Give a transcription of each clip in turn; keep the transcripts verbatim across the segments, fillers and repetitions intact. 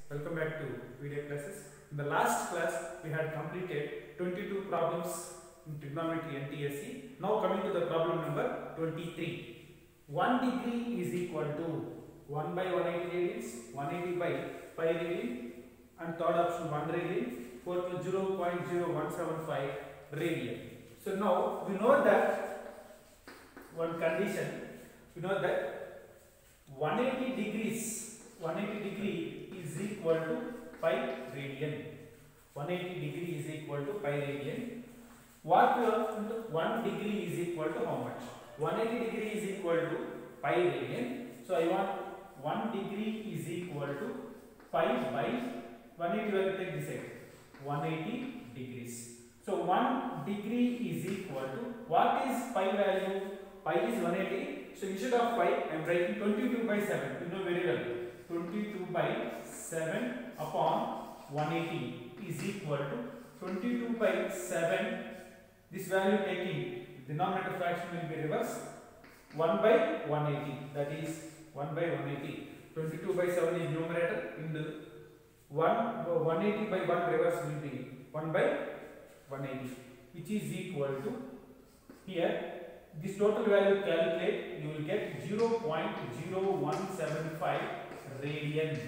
Welcome back to video classes. In the last class, we had completed twenty-two problems in trigonometry and T S C. Now coming to the problem number twenty-three. one degree is equal to one by one hundred eighty radians, one hundred eighty by five radian, and third option one radian, fourth one zero point zero one seven five radian. So now we know that one condition, we know that one hundred eighty degrees, one hundred eighty degree is equal to pi radian. one hundred eighty degree is equal to pi radian. What we have, one degree is equal to how much? one hundred eighty degree is equal to pi radian. So I want one degree is equal to pi by one hundred eighty. Will take this side. one hundred eighty degrees. So one degree is equal to, what is pi value? Pi is one hundred eighty. So instead of pi, I am writing twenty-two by seven. You know very well. twenty-two by seven upon one hundred eighty is equal to twenty-two by seven. This value taking denominator fraction will be reversed. one by one hundred eighty. That is one by one hundred eighty. twenty-two by seven is numerator. In the one, one hundred eighty by one reverse will be one by one hundred eighty, which is equal to, here this total value calculate, you will get zero point zero one seven five radian.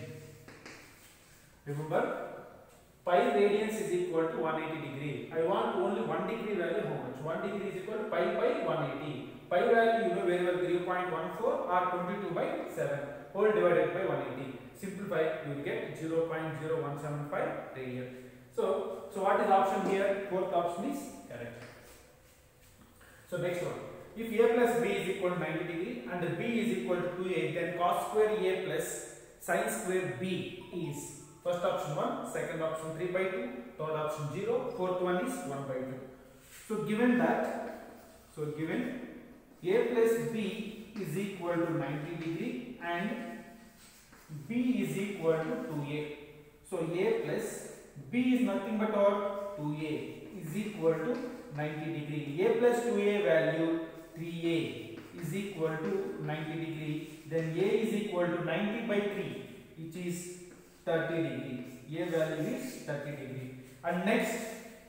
Remember, pi radians is equal to one hundred eighty degree. I want only one degree value. How much? one degree is equal to pi by one hundred eighty. Pi value you know very well, three point one four or twenty-two by seven whole divided by one hundred eighty. Simplify, you will get zero point zero one seven five radian. So, so what is option here? Fourth option is correct. So next one. If a plus b is equal to ninety degree and b is equal to two a, then cos square a plus sin square b is, first option one, second option three by two, third option zero, fourth one is one by two. So given that, so given a plus b is equal to ninety degree and b is equal to two a. So a plus b is nothing but our two a is equal to ninety degree. A plus two a value three a is equal to ninety degree. Then a is equal to ninety by three, which is thirty degree. A value is thirty degree. And next,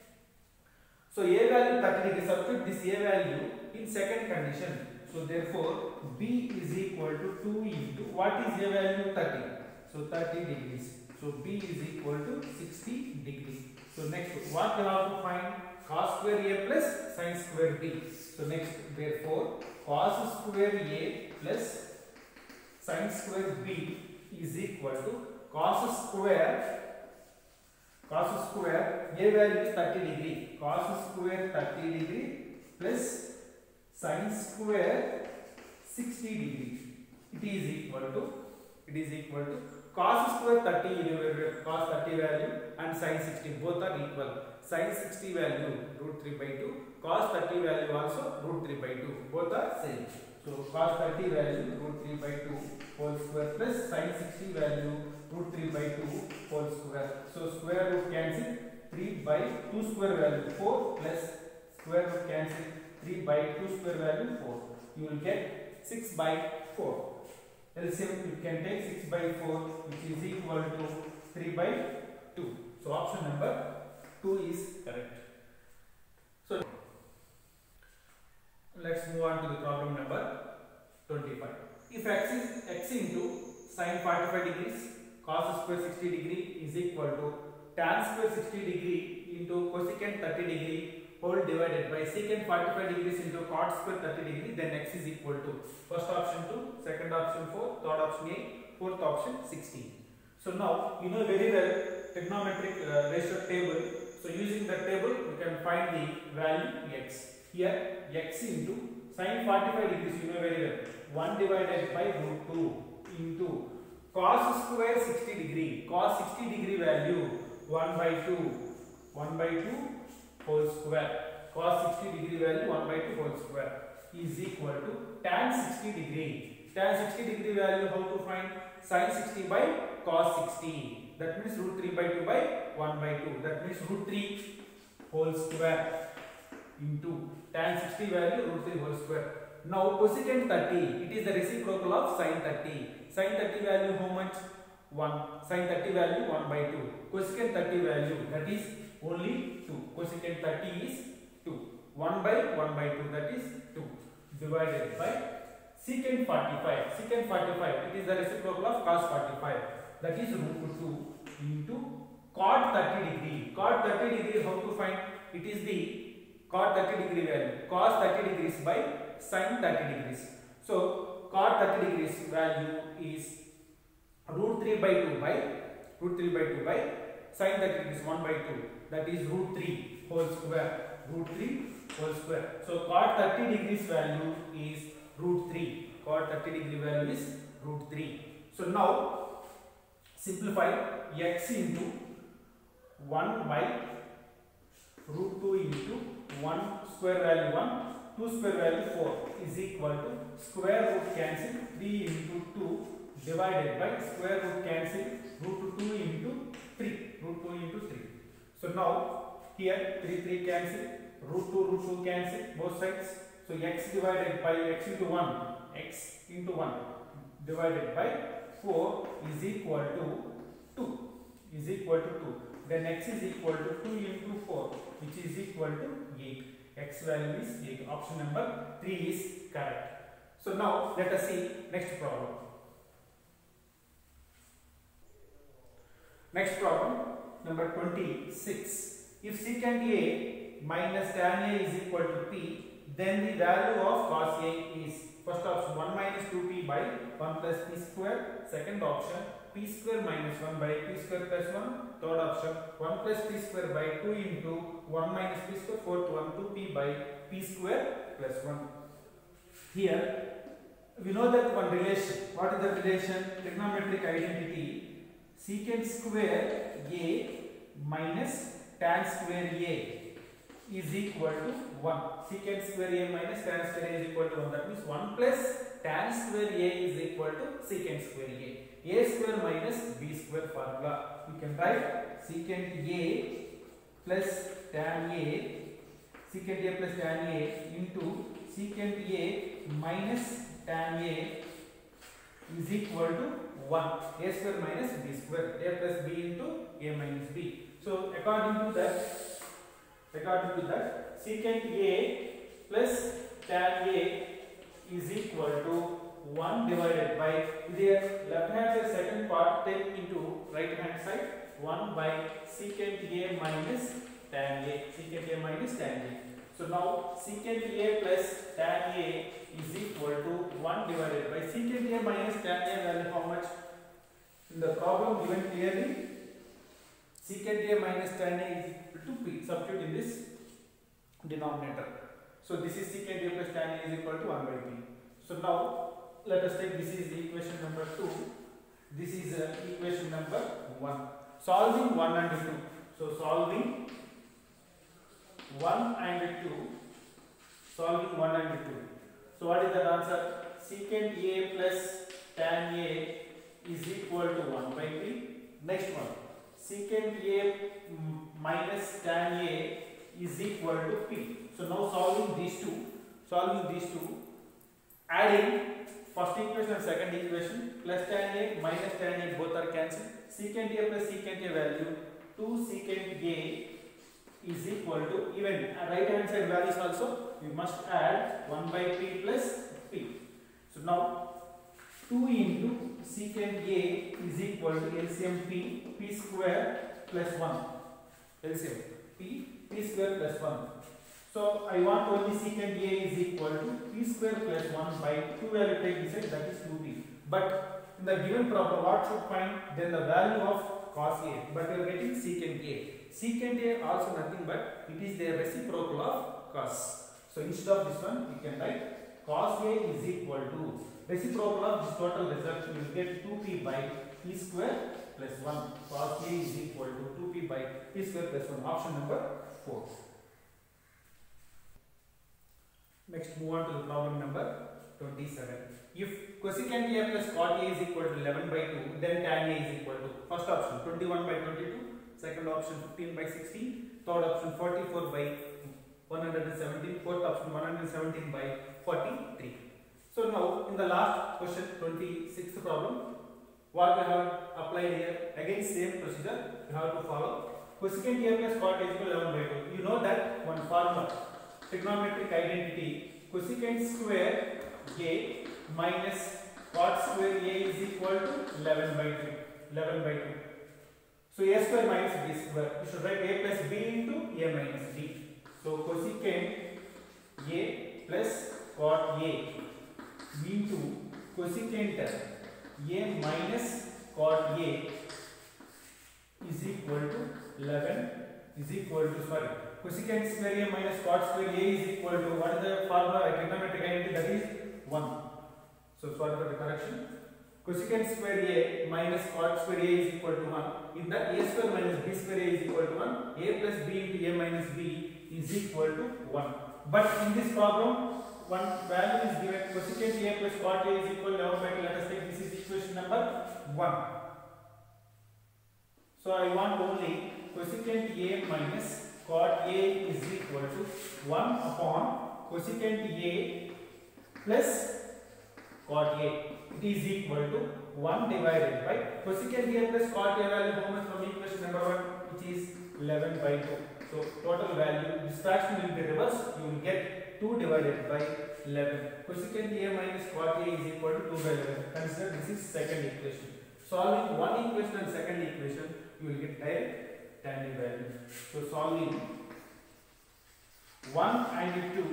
so a value thirty degree. Substitute this a value in second condition. So therefore b is equal to two into, what is a value? thirty. So thirty degrees. So b is equal to sixty degrees. So next, what we have to find? Cos square a plus sin square b. So next, therefore cos square a plus sin square b is equal to cos square, cos square a value is thirty degree, cos square thirty degree plus sin square sixty degree. It is equal to, it is equal to cos square thirty, cos thirty value and sin sixty, both are equal. Sin sixty value root three by two, cos thirty value also root three by two, both are same. So cos thirty value root three by two whole square plus sin sixty value root three by two whole square. So square root cancel, three by two square value four plus square root cancel, three by two square value four. You will get six by four. L C M you can take six by four, which is equal to three by two. So option number two is correct. So let's move on to the problem number twenty-five. If x is x into sin forty-five degrees cos square sixty degree is equal to tan square sixty degree into cosecant thirty degree whole divided by secant forty-five degrees into cot square thirty degree, then x is equal to, first option two, second option four, third option eight, fourth option sixteen. So now you know very well trigonometric uh, ratio table. So using the table you can find the value x. Here x into sin forty-five degrees, you know very well, one divided by root two into cos square sixty degree, cos sixty degree value one by two, one by two whole square, cos sixty degree value one by two whole square is equal to tan sixty degree. Tan sixty degree value how to find? Sin sixty by cos sixty. That means root three by two by one by two. That means root three whole square into tan sixty value root three whole square. Now cosecant thirty, it is the reciprocal of sin thirty. Sin thirty value how much? one, sin thirty value one by two, cosecant thirty value that is only two, cosecant thirty is two, one by one by two that is two, divided by secant forty-five, secant forty-five it is the reciprocal of cos forty-five, that is root two into cot thirty degree. Cot thirty degree how to find? It is the cot thirty degree value, cos thirty degrees by sin thirty degrees. So cot thirty degrees value is root three by two by root three by two by sin thirty degrees one by two, that is root three whole square, root three whole square. So cot thirty degrees value is root three, cot thirty degree value is root three. So now simplify x into one by root two into one square value one, two square value four is equal to square root cancel three into two divided by square root cancel root two into three, root two into three. So now here three three cancel, root two root two cancel both sides. So x divided by x into one, x into one divided by four is equal to two, is equal to two. Then x is equal to two into four, which is equal to eight. X value is eight. Option number three is correct. So now let us see next problem. Next problem number twenty-six. If secant A minus tan A is equal to P, then the value of cos A is, first option one minus two P by one plus P square, second option P square minus one by P square plus one, third option one plus P square by two into one minus P square, fourth one two P by P square plus one. Here we know that one relation. What is the relation? Trigonometric identity. Secant square A minus tan square A is equal to one. Secant square A minus tan square A is equal to one. That means one plus tan square A is equal to secant square A. A square minus B square formula. We can write secant A plus tan A, secant A plus tan A into secant A minus tan A is equal to one. A square minus B square. A plus B into A minus B. So according to that, according to that, secant A plus tan A is equal to one divided by, here left hand side second part take into right hand side, one by secant A minus tan A, secant A minus tan A. So now secant A plus tan A is equal to one divided by secant A minus tan A value how much? In the problem given clearly, secant A minus tan A is equal to P. Substitute in this denominator. So this is secant A plus tan A is equal to one by P. So now let us take, this is equation number two, this is uh, equation number one. Solving one and two. So solving one and two, solving one and two. So what is the answer? Secant A plus tan A is equal to one by P. Next one, secant A minus tan A is equal to P. So now solving these two, solving these two, adding first equation and second equation, plus tan A minus tan A both are cancelled. Secant A plus secant A value two secant A is equal to, even right hand side values also we must add one by P plus P. So now two into secant A is equal to L C M P, P square plus one, L C M P, P square plus one. So I want only secant A is equal to P square plus one by two value take this side, that is two P. But in the given problem what should find? Then the value of cos A, but we are getting secant A. Secant A also nothing but it is the reciprocal of cos. So instead of this one we can write cos A is equal to reciprocal of this total result, we will get two P by P square plus one. Cos A is equal to two P by P square plus one. Option number four. Next move on to the problem number twenty-seven. If cosecant A plus cot A is equal to eleven by two, then tan A is equal to, first option twenty-one by twenty-two, second option fifteen by sixteen, third option forty-four by one hundred seventeen, fourth option one hundred seventeen by forty-three. So now in the last question, twenty-sixth problem, what we have applied here, again same procedure you have to follow. Cosecant A plus cot A is equal to eleven by two. You know that one formula, trigonometric identity, cosecant square A minus cot square A is equal to eleven by two. eleven by two. So A square minus B square. You should write A plus B into A minus B. So cosecant A plus cot A into cosecant A minus cot A is equal to eleven is equal to sorry cosecant square A minus cot square A is equal to what is the formula trigonometric identity, that is one. So sorry for the correction. Cosecant square A minus cot square A is equal to one. In that A square minus B square A is equal to one. A plus B into A minus B is equal to one. But in this problem, one value is given. Cosecant A plus cot A is equal to eleven by two. Let us take this is equation number one. So I want only cosecant A minus cot A is equal to one upon cosecant A plus cot A. It is equal to one divided by cosecant A plus cot A value how much from equation number one, which is eleven by two. So total value, this fraction will be reversed. You will get two divided by eleven. Cosecant A minus cot A is equal to two by eleven. Consider this is second equation. Solving one equation and second equation, you will get direct tangent value. So solving one and two,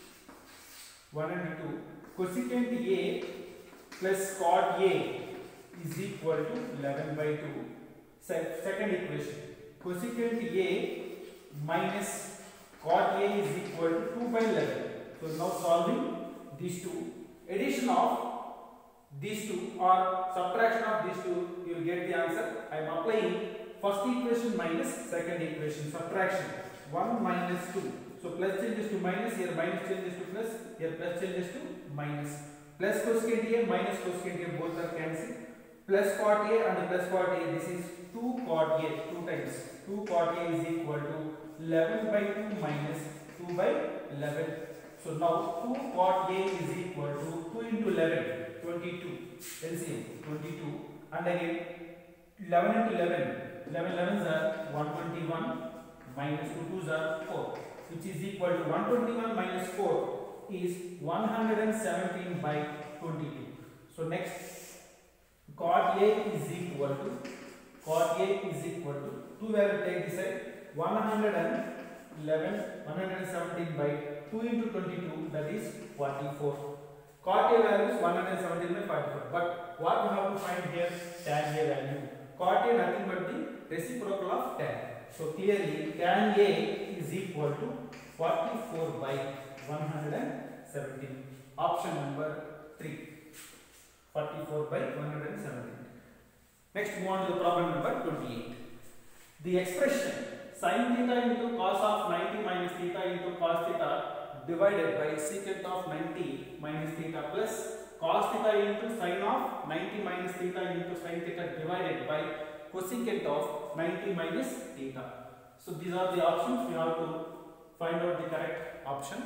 one and two, cosecant A plus cot A is equal to eleven by two. Se second equation, cosecant A minus cot A is equal to two by eleven. So now solving these two, addition of these two or subtraction of these two, you will get the answer. I am applying first equation minus second equation, subtraction one minus two. So plus changes to minus, here minus changes to plus, here plus changes to minus. Plus cosecant A minus cosecant A both are cancelled. Plus cot A and plus cot A, this is two cot A, two times. two cot A is equal to eleven by two minus two by eleven. So now two cot A is equal to two into eleven, twenty-two. L C M, twenty-two. And again eleven into eleven, eleven elevens are one hundred twenty-one minus two twos are four, which is equal to one hundred twenty-one minus four is one hundred seventeen by twenty-two. So next, cot A is equal to cot A is equal to two value take this side, one hundred eleven, one hundred seventeen by two into twenty-two, that is forty-four. Cot A value is one hundred seventeen by forty-four. But what we have to find here? Tan A value. Cot A nothing but the reciprocal of tan. So clearly tan A is equal to forty-four by one hundred seventeen. Option number three. forty-four by one hundred seventeen. Next, move on to the problem number twenty-eight. The expression sin theta into cos of ninety minus theta into cos theta divided by secant of ninety minus theta plus cos theta into sin of ninety minus theta into sin theta divided by cosecant of ninety minus theta. So these are the options. We have to find out the correct option.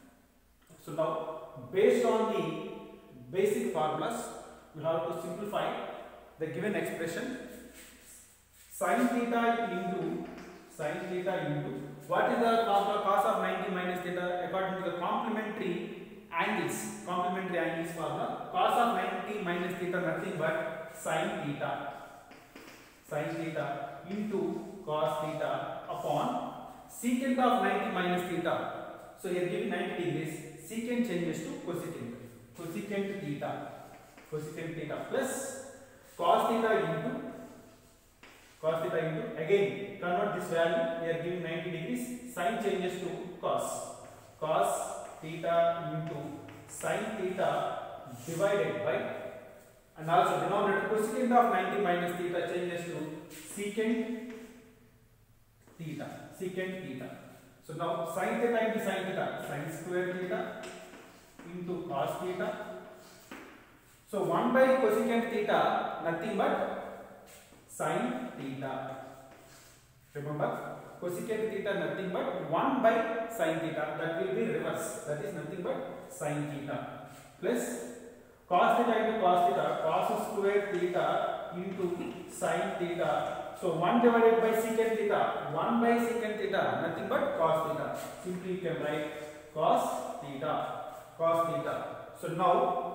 So now, based on the basic formulas, we have to simplify the given expression. Sin theta into sin theta into what is the formula cos of ninety minus theta according to the complementary angles. Complementary angles formula. Cos of ninety minus theta nothing but sin theta. Sin theta into cos theta upon secant of ninety minus theta. So here given ninety degrees, secant changes to cosecant. Cosecant theta. Cosecant theta plus cos theta into cos theta into again convert this value. We are giving ninety degrees. Sin changes to cos. Cos theta into sin theta divided by, and also denominator cosecant of ninety minus theta changes to secant theta. Secant theta. So now sin theta into sin theta, sin square theta into cos theta. So one by cosecant theta nothing but sin theta. Remember, cosecant theta nothing but one by sin theta, that will be reverse, that is nothing but sin theta plus cos theta into cos theta, cos square theta into sin theta. So one divided by secant theta, one by secant theta, nothing but cos theta. Simply you can write cos theta, cos theta. So now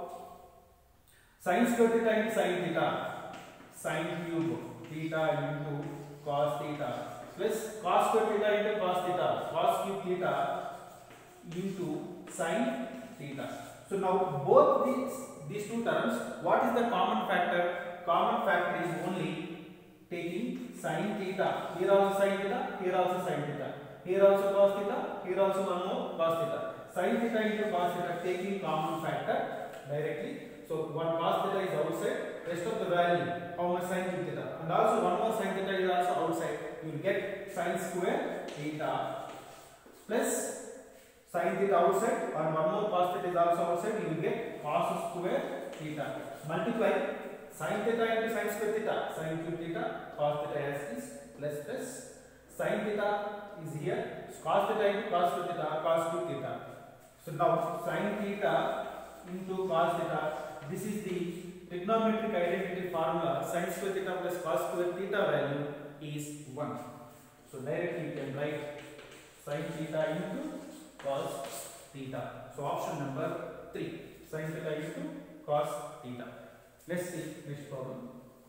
sin square theta into sin theta, sin cube theta into cos theta, plus cos square theta into cos theta, cos cube theta into sin theta. So now both these these two terms, what is the common factor? Common factor is only taking sin theta. Here also sin theta, here also sin theta, here also cos theta, here also one more cos theta. Sin theta into cos theta, taking common factor directly. So one cos theta is outside, rest of the value how much sin theta, and also one more sin theta is also outside. You will get sin square theta plus sin theta outside, and one more cos theta is also outside. You will get cos square theta. Multiply sin theta into sin square theta, sin cube theta, cos theta as is, plus plus sin theta is here, cos theta into cos square theta, cos cube theta. So now sin theta into cos theta, this is the trigonometric identity formula. Sin square theta plus cos square theta value is one. So directly you can write sin theta into cos theta. So option number three, sin theta into cos theta. Let's see next problem.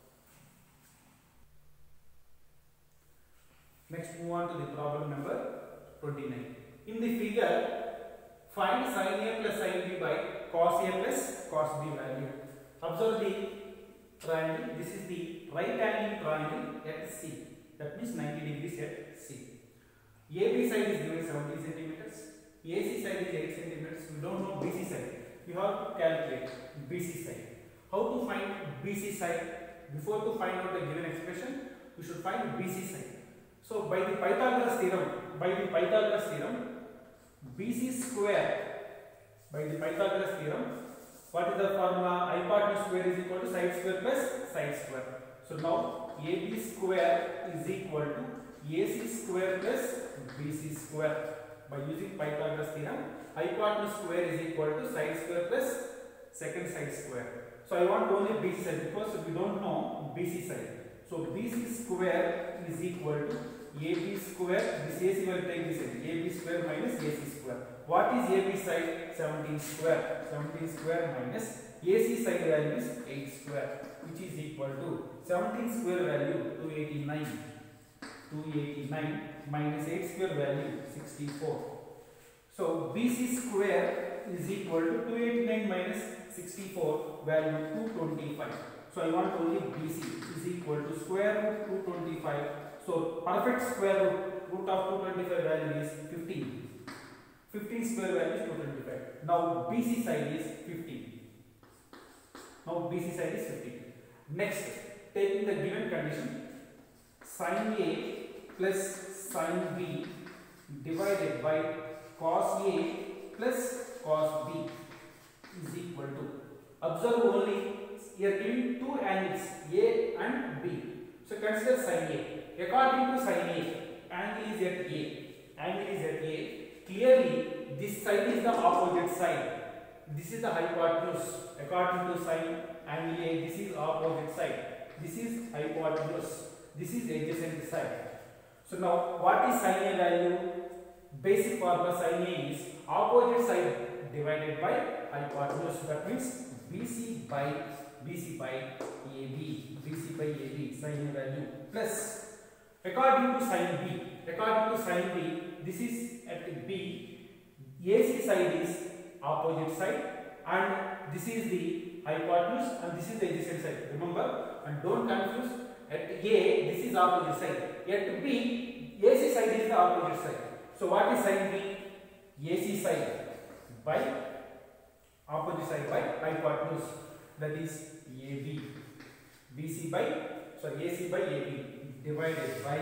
Next move on to the problem number twenty-nine. In the figure, find sin A plus sin B by cos A plus cos B value. Observe the triangle. This is the right angle triangle at C. That means ninety degrees at C. A B side is given seventy centimeters. A C side is eight centimeters. We don't know B C side. You have to calculate B C side. How to find B C side? Before to find out the given expression, we should find B C side. So by the Pythagoras theorem, by the Pythagoras theorem, B C square, by the Pythagoras theorem, what is the formula? Hypotenuse square is equal to side square plus side square. So now A B square is equal to A C square plus B C square. By using Pythagoras theorem, hypotenuse square is equal to side square plus second side square. So I want only B C side because we don't know B C side. So B C square is equal to A B square. This A C will take this side. A B square minus A C square. What is A B side? seventeen square. seventeen square minus A C side value is eight square, which is equal to seventeen square value two eighty-nine. two eighty-nine minus eight square value sixty-four. So B C square is equal to two eighty-nine minus sixty-four value two twenty-five. So I want only B C is equal to square root two twenty-five. So perfect square root, root of two twenty-five value is fifteen. fifteen square value is two twenty-five. Now B C side is fifteen. Now B C side is fifteen. Next, taking the given condition, sin A plus sin B divided by cos A plus cos B is equal to, observe only here giving two angles A and B. So consider sin A. According to sin A, angle is at A. Angle is at A. Clearly, this side is the opposite side. This is the hypotenuse. According to sin angle A, this is opposite side. This is hypotenuse. This is adjacent side. So now, what is sin A value? Basic formula sin A is opposite side divided by hypotenuse. That means B C by B C by A B. B C by A B. Sin A value plus. According to sin B, according to sin B, this is at B. A C side is opposite side, and this is the hypotenuse, and this is the adjacent side. Remember, and don't confuse. At A, this is opposite side. At B, A C side is the opposite side. So what is sin B? A C side by opposite side by hypotenuse. That is A B. B C by, sorry, A C by A B divided by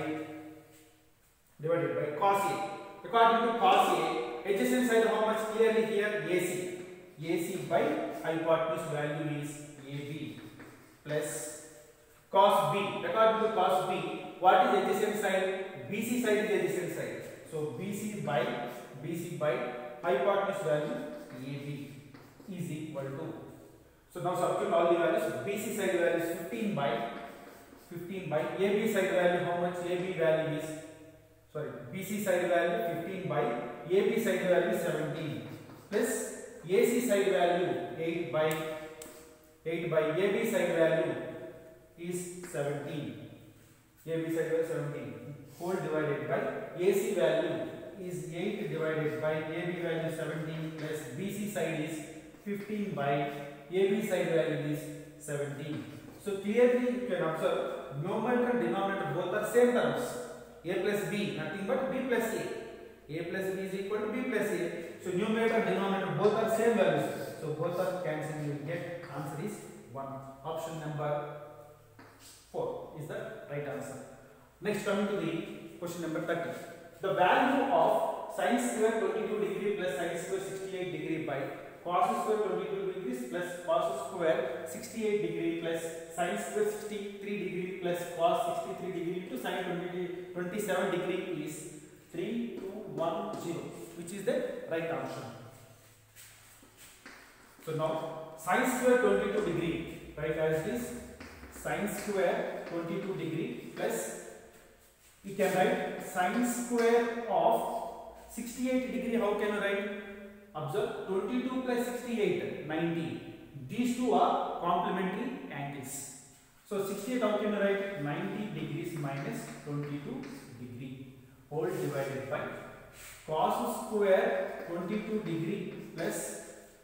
divided by cos A. According to cos A, adjacent side how much? Clearly here A C. A C by hypotenuse value is A B plus cos B. According to cos B, what is adjacent side? B C side is adjacent side. So B C by B C by hypotenuse value A B is equal to. So now substitute all the values. B C side value is fifteen by fifteen by A B side value, how much? A B value is, sorry, B C side value fifteen by A B side value seventeen plus A C side value eight by eight by A B side value is seventeen. A B side value seventeen whole divided by A C value is eight divided by A B value seventeen plus B C side is fifteen by A B side value is seventeen. So clearly you can observe numerator and denominator both are same terms. A plus B, nothing but B plus A. A plus B is equal to B plus A. So numerator and denominator both are same values. So both are cancelled. You will get answer is one. Option number four is the right answer. Next, coming to the question number thirty. The value of sin square twenty-two degree plus sin square sixty-eight degree by cos square twenty-two degrees plus cos square sixty-eight degree plus sin square sixty-three degree plus cos sixty-three degree into sin twenty-seven degree is three two one zero, which is the right answer. So now sin square twenty-two degree, right, as this sin square twenty-two degree plus we can write sin square of sixty-eight degree. How can you write? Observe, twenty-two plus sixty-eight, ninety. These two are complementary angles. So sixty-eight, how can you write? ninety degrees minus twenty-two degree whole divided by cos square twenty-two degree plus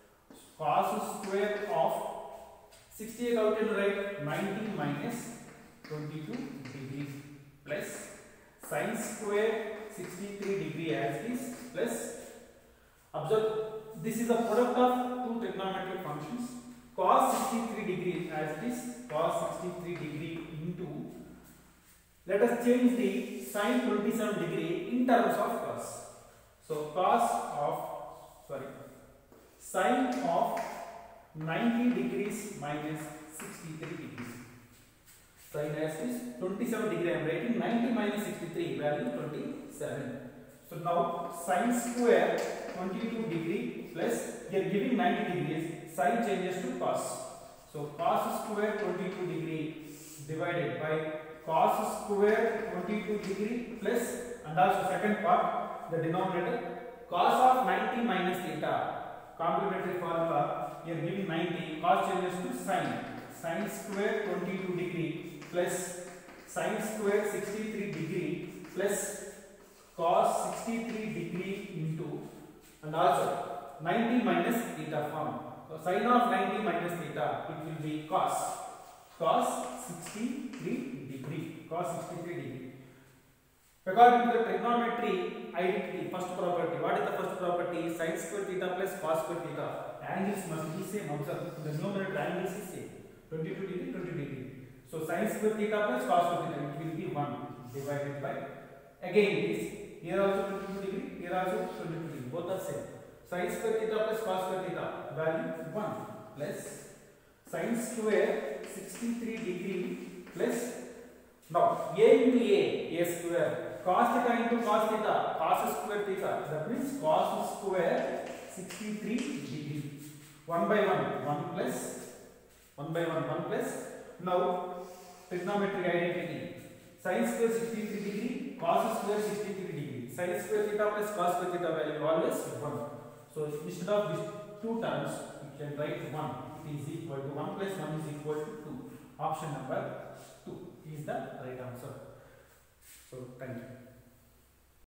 cos square of sixty-eight, how can you write? ninety minus twenty-two degree plus sin square sixty-three degree as is plus, observe, this is the product of two trigonometric functions. Cos sixty-three degree as it is, cos sixty-three degree into, let us change the sin twenty-seven degree in terms of cos. So cos of, sorry, sin of ninety degrees minus sixty-three degrees. Sin as is twenty-seven degree, I am writing ninety minus sixty-three, value twenty-seven. So now sin square twenty-two degree plus, we are giving ninety degrees, sin changes to cos. So cos square twenty-two degree divided by cos square twenty-two degree plus, and also second part, the denominator, cos of ninety minus theta, complementary formula, we are giving ninety, cos changes to sin, sin square twenty-two degree plus sin square sixty-three degree plus cos sixty-three degree into, and also ninety minus theta form. So sin of ninety minus theta, it will be cos, cos sixty-three degree, cos sixty-three degree. According to the trigonometry identity, first property, what is the first property? Sin square theta plus cos square theta, angles must be same. Observe, the numerator angles is same, twenty-two degree, twenty degree. So sin square theta plus cos square theta, it will be one divided by, again this, here also twenty-two degree, here also twenty-two degree, both are same. Sin square theta plus cos square theta, value one plus sin square sixty-three degree plus, now a into a, a square, cos theta into cos theta, cos square theta, that means cos square sixty-three degree, one by one, one plus, one by one, one plus, now trigonometry identity, sin square sixty-three degree, cos square sixty-three degree, sin square theta plus cos square theta value always one. So instead of these two terms, you can write one, it is equal to one plus one is equal to two. Option number two is the right answer. So thank you.